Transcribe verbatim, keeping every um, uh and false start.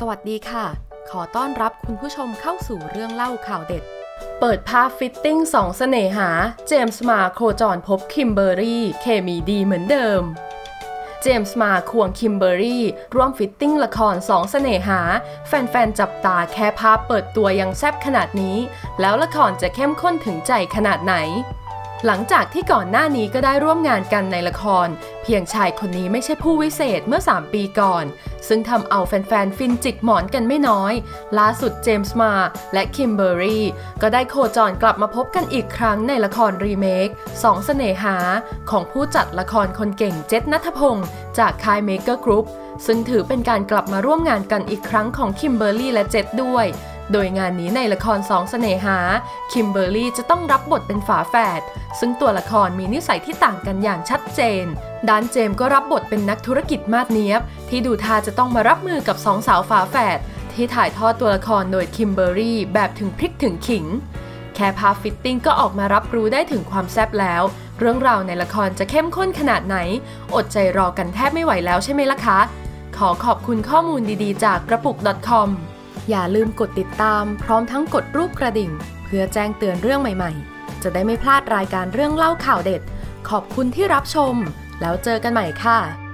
สวัสดีค่ะขอต้อนรับคุณผู้ชมเข้าสู่เรื่องเล่าข่าวเด็ดเปิดภาพฟิตติ้งสองเสน่หาเจมส์มาโคจรพบคิมเบอร์รี่เคมีดีเหมือนเดิมเจมส์มาควงคิมเบอร์รี่ร่วมฟิตติ้งละครสองเสน่หาแฟนๆจับตาแค่ภาพเปิดตัวยังแซ่บขนาดนี้แล้วละครจะเข้มข้นถึงใจขนาดไหนหลังจากที่ก่อนหน้านี้ก็ได้ร่วมงานกันในละครเพียงชายคนนี้ไม่ใช่ผู้วิเศษเมื่อสามปีก่อนซึ่งทำเอาแฟนๆฟินจิกหมอนกันไม่น้อยล่าสุดเจมส์มาและคิมเบอร์รี่ก็ได้โคจรกลับมาพบกันอีกครั้งในละครรีเมคสองเสน่หาของผู้จัดละครคนเก่งเจษณัฐพงศ์จากค่ายเมเกอร์กรุ๊ปซึ่งถือเป็นการกลับมาร่วมงานกันอีกครั้งของคิมเบอร์รี่และเจษด้วยโดยงานนี้ในละครสองเสน่หาคิมเบอร์รี่จะต้องรับบทเป็นฝาแฝดซึ่งตัวละครมีนิสัยที่ต่างกันอย่างชัดเจนด้านเจมก็รับบทเป็นนักธุรกิจมาดเนียบที่ดูท่าจะต้องมารับมือกับสองสาวฝาแฝดที่ถ่ายทอดตัวละครโดยคิมเบอร์รี่แบบถึงพริกถึงขิงแค่ภาพฟิตติ้งก็ออกมารับรู้ได้ถึงความแซ่บแล้วเรื่องราวในละครจะเข้มข้นขนาดไหนอดใจรอกันแทบไม่ไหวแล้วใช่ไหมล่ะคะขอขอบคุณข้อมูลดีๆจากกระปุก .comอย่าลืมกดติดตามพร้อมทั้งกดรูปกระดิ่งเพื่อแจ้งเตือนเรื่องใหม่ๆจะได้ไม่พลาดรายการเรื่องเล่าข่าวเด็ดขอบคุณที่รับชมแล้วเจอกันใหม่ค่ะ